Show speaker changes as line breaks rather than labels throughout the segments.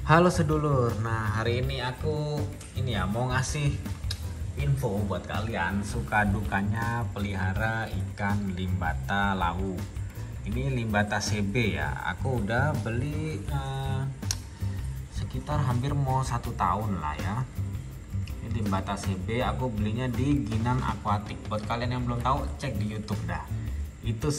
Halo sedulur, nah hari ini aku mau ngasih info buat kalian suka dukanya pelihara ikan limbata lawu. Ini limbata CB ya, aku udah beli sekitar hampir mau 1 tahun lah ya. Ini limbata CB aku belinya di Ginan Aquatic. Buat kalian yang belum tahu cek di YouTube dah. Itu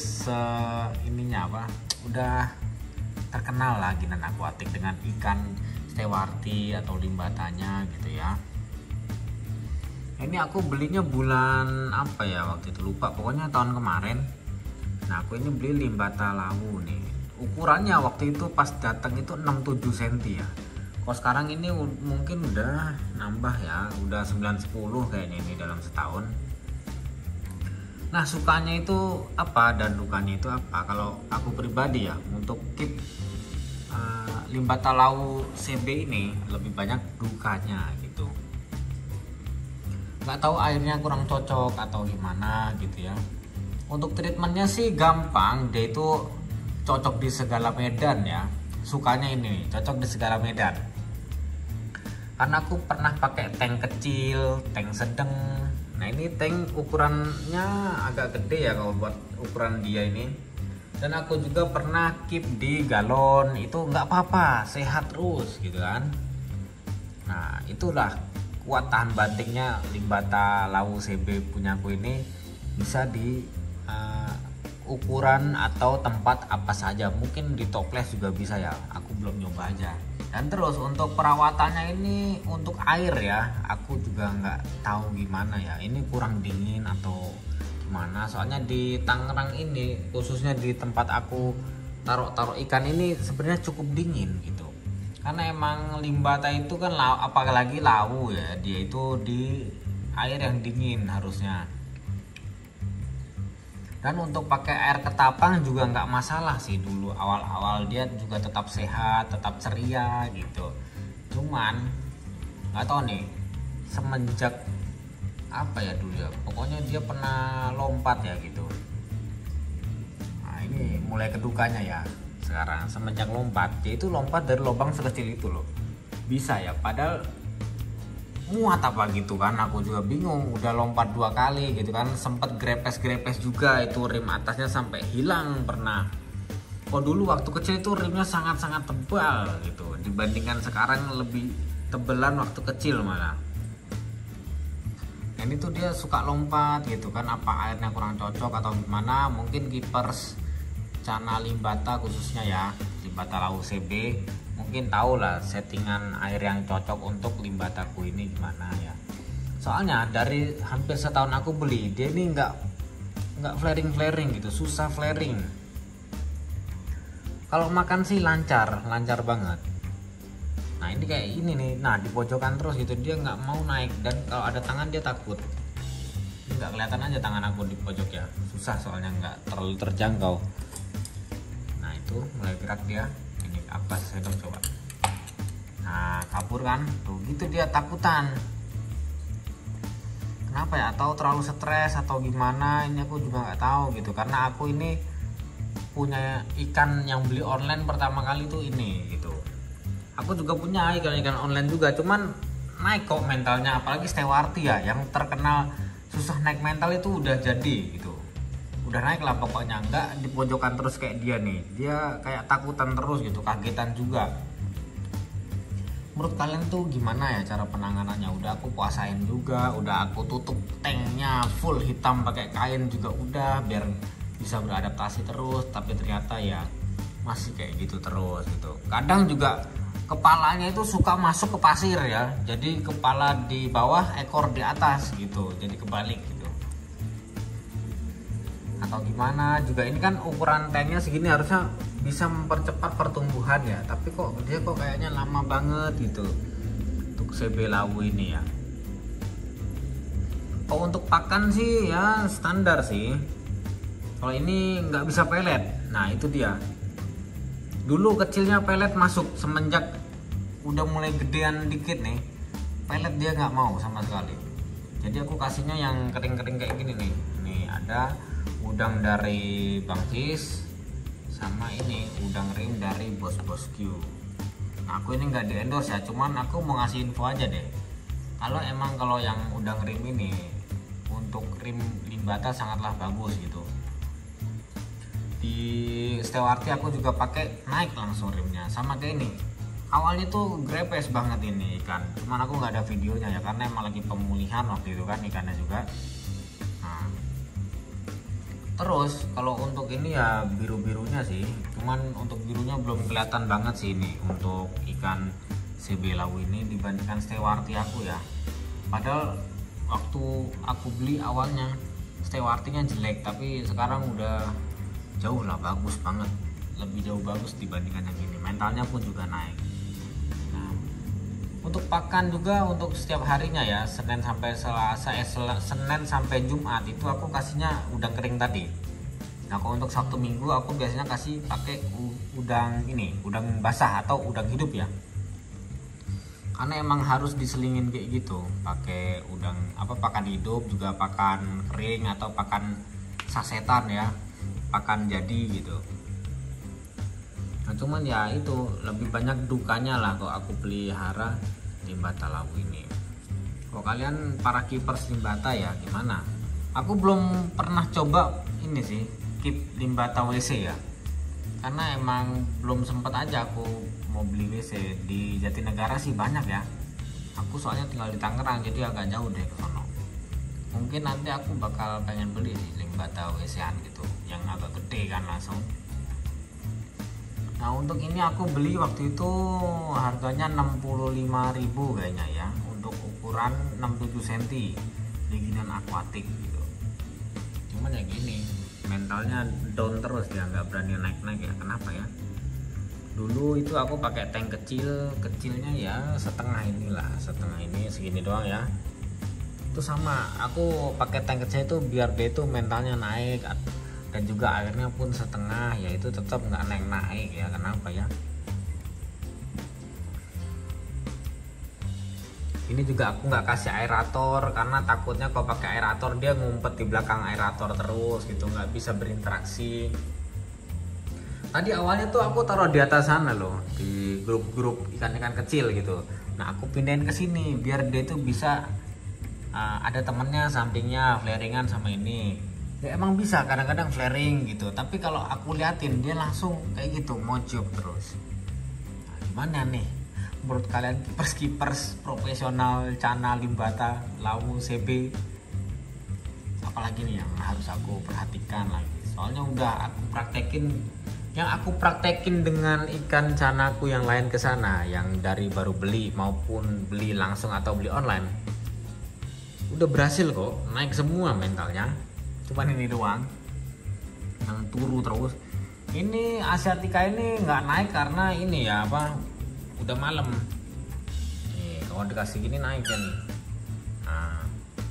udah terkenal lah Ginan Aquatic dengan ikan stewarti atau limbatanya gitu ya. Ini aku belinya bulan apa ya waktu itu, lupa, pokoknya tahun kemarin. Nah aku ini beli limbata lawu nih, ukurannya waktu itu pas datang itu 67 cm ya. Kalau sekarang ini mungkin udah nambah ya, udah 9-10 kayaknya ini dalam setahun. Nah sukanya itu apa dan dukanya itu apa? Kalau aku pribadi ya, untuk keep limbata lawu CB ini lebih banyak dukanya gitu. Nggak tahu airnya kurang cocok atau gimana gitu ya. Untuk treatmentnya sih gampang, dia itu cocok di segala medan ya. Sukanya ini cocok di segala medan. Karena aku pernah pakai tank kecil, tank sedang. Nah ini tank ukurannya agak gede ya kalau buat ukuran dia ini. Dan aku juga pernah keep di galon, itu nggak apa-apa, sehat terus gitu kan. Nah itulah kuat tahan bantingnya limbata lawu CB punya aku ini, bisa di ukuran atau tempat apa saja, mungkin di toples juga bisa ya, aku belum nyoba aja. Dan terus untuk perawatannya ini untuk air ya, aku juga nggak tahu gimana ya, ini kurang dingin atau gimana, soalnya di Tangerang ini khususnya di tempat aku taruh ikan ini sebenarnya cukup dingin gitu. Karena emang limbata itu kan apalagi lawu ya, dia itu di air yang dingin harusnya. Dan untuk pakai air ketapang juga nggak masalah sih, dulu awal-awal dia juga tetap sehat, tetap ceria gitu. Cuman nggak tahu nih semenjak apa ya dulu ya, pokoknya dia pernah lompat ya gitu. Nah ini mulai kedukanya ya sekarang, semenjak lompat, dia itu lompat dari lubang sekecil itu loh, bisa ya, padahal muat apa gitu kan, aku juga bingung. Udah lompat 2 kali gitu kan, sempet grepes juga, itu rim atasnya sampai hilang pernah. Oh dulu waktu kecil itu rimnya sangat-sangat tebal gitu, dibandingkan sekarang lebih tebelan waktu kecil malah. Ini tuh dia suka lompat gitu kan, apa airnya kurang cocok atau gimana, mungkin keepers Cana limbata khususnya ya, limbata lawu CB mungkin tahu lah settingan air yang cocok untuk limbataku ini gimana ya. Soalnya dari hampir setahun aku beli, dia ini nggak flaring gitu, susah flaring. Kalau makan sih lancar banget. Nah ini kayak ini nih, nah di pojokan terus gitu, dia nggak mau naik, dan kalau ada tangan dia takut. Ini nggak kelihatan aja tangan aku di pojok ya, susah soalnya nggak terlalu terjangkau. Nah itu mulai gerak dia, ini apa sedang coba. Nah kabur kan, tuh gitu dia takutan. Kenapa ya? Atau terlalu stres atau gimana? Ini aku juga nggak tahu gitu, karena aku ini punya ikan yang beli online pertama kali tuh ini gitu. Aku juga punya ikan online juga, cuman naik kok mentalnya, apalagi stewarti ya yang terkenal susah naik mental, itu udah jadi gitu, udah naik lah pokoknya. Nggak di pojokan terus kayak dia nih, dia kayak takutan terus gitu, kagetan juga. Menurut kalian tuh gimana ya cara penanganannya? Udah aku puasain juga, udah aku tutup tanknya full hitam pakai kain juga udah, biar bisa beradaptasi terus, tapi ternyata ya masih kayak gitu terus gitu. Kadang juga kepalanya itu suka masuk ke pasir ya, jadi kepala di bawah, ekor di atas gitu, jadi kebalik gitu atau gimana juga. Ini kan ukuran tanknya segini, harusnya bisa mempercepat pertumbuhan ya, tapi kok dia kayaknya lama banget gitu untuk CB lawu ini ya. Oh untuk pakan sih ya standar sih, kalau ini nggak bisa pelet. Nah itu dia, dulu kecilnya pelet masuk, semenjak udah mulai gedean dikit nih, pelet dia nggak mau sama sekali. Jadi aku kasihnya yang kering-kering kayak gini nih. Nih ada udang dari Bang Cis, sama ini udang rim dari Bos Q. Nah, aku ini nggak di endorse ya, cuman aku mau ngasih info aja deh. Kalau yang udah ngerim ini, untuk rim Limbata sangatlah bagus gitu. Di Stewarti aku juga pakai naik langsung rimnya, sama kayak ini. Awalnya tuh grepes banget ini ikan, cuman aku nggak ada videonya ya karena emang lagi pemulihan waktu itu kan ikannya juga. Nah, terus kalau untuk ini ya biru-birunya sih, cuman untuk birunya belum kelihatan banget sih ini untuk ikan CB Lau ini dibandingkan Stewarti aku ya. Padahal waktu aku beli awalnya Stewartinya jelek, tapi sekarang udah jauh lah bagus banget, lebih jauh bagus dibandingkan yang ini. Mentalnya pun juga naik. Nah, untuk pakan juga untuk setiap harinya ya, Senin sampai Selasa, Senin sampai Jumat itu aku kasihnya udang kering tadi. Nah, kalau untuk Sabtu Minggu aku biasanya kasih pakai udang ini, udang basah atau udang hidup ya. Karena emang harus diselingin kayak gitu, pakai udang pakan hidup, juga pakan kering atau pakan sasetan ya, pakan jadi gitu. Nah, cuman ya itu lebih banyak dukanya lah kalau aku pelihara Limbata Lau ini. Kalau kalian para keepers Limbata ya gimana? Aku belum pernah coba ini sih, keep Limbata WC ya, karena emang belum sempet aja aku mau beli WC. Di Jatinegara sih banyak ya, aku soalnya tinggal di Tangerang jadi agak jauh deh ke sono. Mungkin nanti aku bakal pengen beli sih Limbata WC-an gitu yang agak gede kan langsung. Nah, untuk ini aku beli waktu itu harganya 65.000 kayaknya ya, untuk ukuran 67 cm bikinan akuatik gitu. Cuman ya gini, mentalnya down terus ya, nggak berani naik-naik ya. Kenapa ya? Dulu itu aku pakai tank kecilnya ya setengah inilah, setengah ini segini doang ya. Itu sama, aku pakai tank kecil itu biar dia itu mentalnya naik, dan juga airnya pun setengah ya, itu tetap nggak naik ya. Kenapa ya? Ini juga aku nggak kasih aerator karena takutnya kalau pakai aerator dia ngumpet di belakang aerator terus gitu, nggak bisa berinteraksi. Tadi awalnya tuh aku taruh di atas sana loh, di grup-grup ikan-ikan kecil gitu. Nah, aku pindahin ke sini biar dia tuh bisa ada temennya sampingnya flaringan sama ini. Ya emang bisa kadang-kadang flaring gitu, tapi kalau aku liatin dia langsung kayak gitu mojok terus. Nah, gimana nih menurut kalian keepers profesional Cana, Limbata, Lau, CB? Apalagi nih yang harus aku perhatikan lagi? Soalnya udah aku praktekin dengan ikan canaku yang lain ke sana, yang dari baru beli maupun beli langsung atau beli online. Udah berhasil kok, naik semua mentalnya. Cuman ini doang yang turu terus. Ini Asiatica ini nggak naik karena ini ya udah malam. Nih, kalau dikasih gini naik kan. Nah,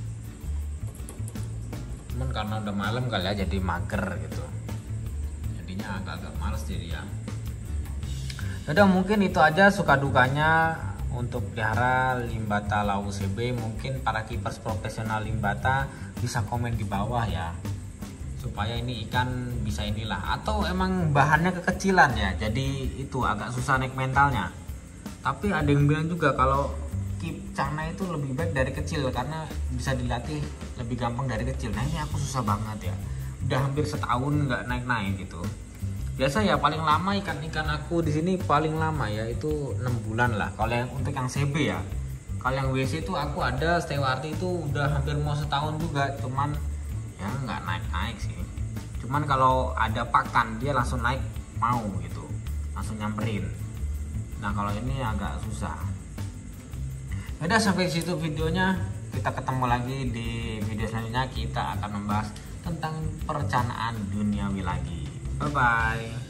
cuman karena udah malam kali ya jadi mager gitu. Jadinya agak-agak males jadi ya. Udah, mungkin itu aja suka dukanya untuk pelihara Limbata Lau CB. Mungkin para keepers profesional Limbata bisa komen di bawah ya, supaya ini ikan bisa inilah, atau emang bahannya kekecilan ya jadi itu agak susah naik mentalnya. Tapi ada yang bilang juga kalau keep Cana itu lebih baik dari kecil karena bisa dilatih lebih gampang dari kecil. Nah, ini aku susah banget ya, udah hampir setahun nggak naik gitu. Biasa ya paling lama ikan-ikan aku di sini paling lama ya itu 6 bulan lah kalau yang untuk yang CB ya. Kalau yang WC itu aku ada Stewarti itu udah hampir mau setahun juga, cuman ya nggak naik sih. Cuman kalau ada pakan dia langsung naik mau gitu, langsung nyamperin. Nah, kalau ini agak susah. Udah, sampai situ videonya. Kita ketemu lagi di video selanjutnya. Kita akan membahas tentang perencanaan duniawi lagi. Bye bye.